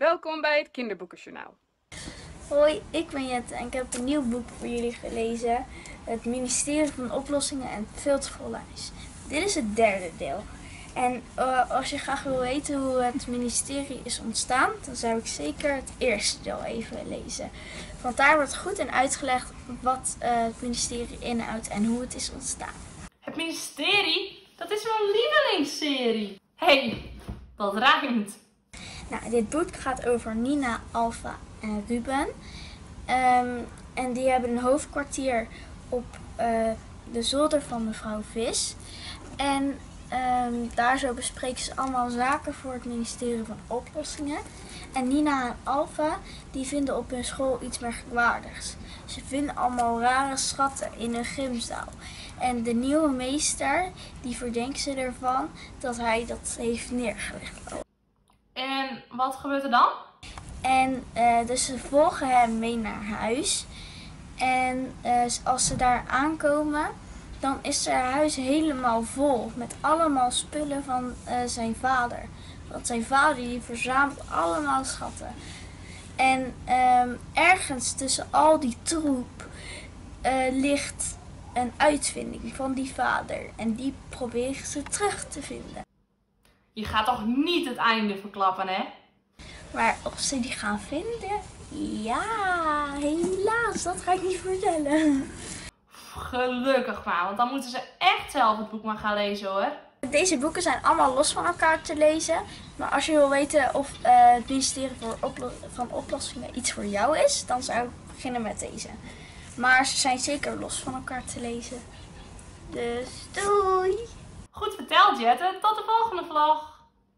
Welkom bij het Kinderboekenjournaal. Hoi, ik ben Jette en ik heb een nieuw boek voor jullie gelezen. Het Ministerie van Oplossingen en Veel te Vol Lijst. Dit is het derde deel. En als je graag wil weten hoe het ministerie is ontstaan, dan zou ik zeker het eerste deel even lezen. Want daar wordt goed in uitgelegd wat het ministerie inhoudt en hoe het is ontstaan. Het ministerie? Dat is mijn lievelingsserie. Hé, dat rijmt. Nou, dit boek gaat over Nina, Alfa en Ruben. En die hebben een hoofdkwartier op de zolder van mevrouw Vis. En daar zo bespreken ze allemaal zaken voor het ministerie van Oplossingen. En Nina en Alfa die vinden op hun school iets merkwaardigs. Ze vinden allemaal rare schatten in een gymzaal. En de nieuwe meester die verdenkt ze ervan dat hij dat heeft neergelegd. En wat gebeurt er dan? En dus ze volgen hem mee naar huis. En als ze daar aankomen, dan is zijn huis helemaal vol met allemaal spullen van zijn vader. Want zijn vader die verzamelt allemaal schatten. En ergens tussen al die troep ligt een uitvinding van die vader. En die proberen ze terug te vinden. Je gaat toch niet het einde verklappen, hè? Maar of ze die gaan vinden? Ja, helaas, dat ga ik niet vertellen. Gelukkig maar, want dan moeten ze echt zelf het boek maar gaan lezen, hoor. Deze boeken zijn allemaal los van elkaar te lezen. Maar als je wil weten of het ministerie van Oplossingen iets voor jou is, dan zou ik beginnen met deze. Maar ze zijn zeker los van elkaar te lezen. Dus doei! Goed verteld, Jette. Tot de volgende vlog.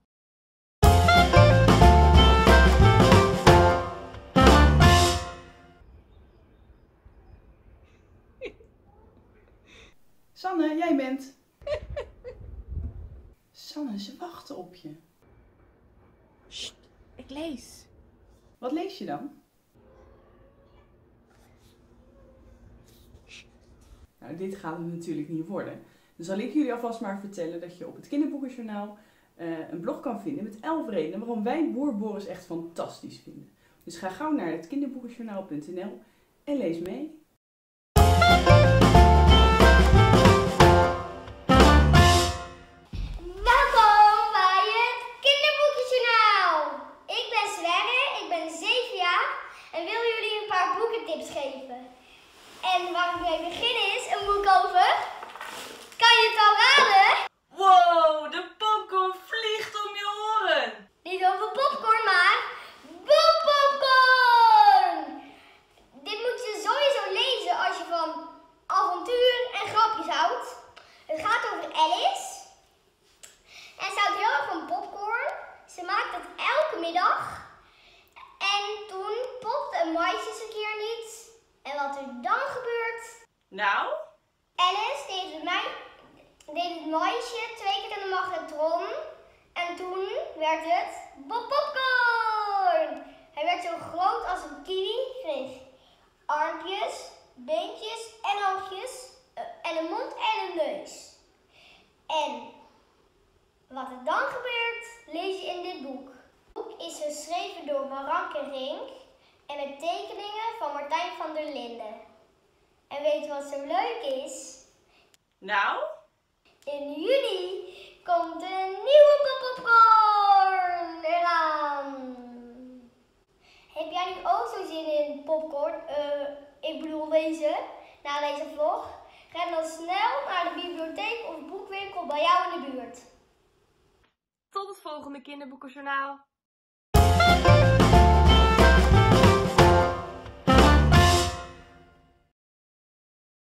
Sanne, jij bent... Sanne, ze wachten op je. Sst, ik lees. Wat lees je dan? Nou, dit gaat het natuurlijk niet worden. Dan zal ik jullie alvast maar vertellen dat je op het Kinderboekenjournaal een blog kan vinden met 11 redenen waarom wij Boer Boris echt fantastisch vinden. Dus ga gauw naar het kinderboekenjournaal.nl en lees mee. Welkom bij het Kinderboekenjournaal. Ik ben Sverre, ik ben 7 jaar en wil jullie een paar boekentips geven. En waar ik mee begin is een boek over... Kan je het al raden? Wow, de popcorn vliegt om je oren. Niet over popcorn, maar boekpopcorn! Dit moet je sowieso lezen als je van avontuur en grapjes houdt. Het gaat over Alice. En ze houdt heel erg van popcorn. Ze maakt het elke middag. En toen popte een maisje eens een keer niet. En wat er dan gebeurt? Nou? Alice deed het maisje 2 keer in de magnetron. En toen werd het popcorn. Hij werd zo groot als een kiwi. Kreeg armpjes, beentjes en oogjes. En een mond en een neus. En wat er dan gebeurt, lees je in dit boek. Het boek is geschreven door Maranke Rink en met tekeningen van Martijn van der Linden. En weet je wat zo leuk is? Nou? In juni komt een nieuwe popcorn eraan. Heb jij nu ook zo zin in popcorn? Ik bedoel lezen, na deze vlog? Ren dan snel naar de bibliotheek of boekwinkel bij jou in de buurt. Tot het volgende Kinderboekenjournaal.